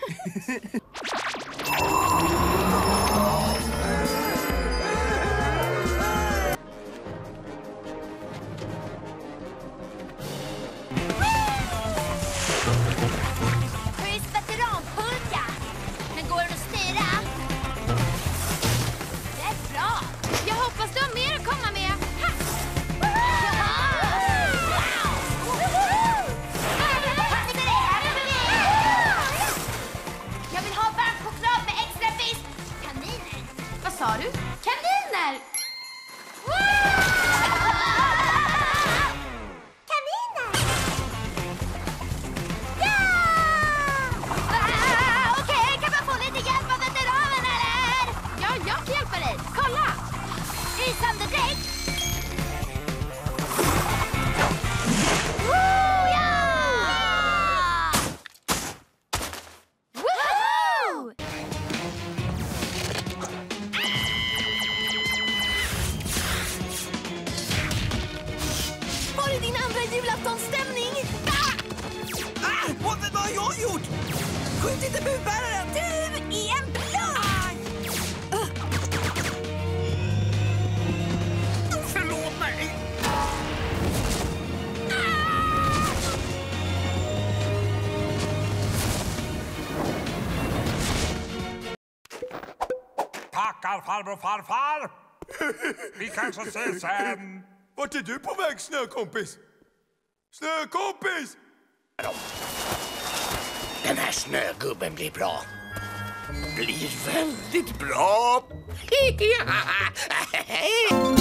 Vad har jag gjort? Skjut inte budbäraren! Du är en bluff! Förlåt mig! Tackar farbror farfar! Vi kanske ses sen. Vart är du på väg, snökompis? Snökompis! Den här snögubben blir bra. Blir väldigt bra.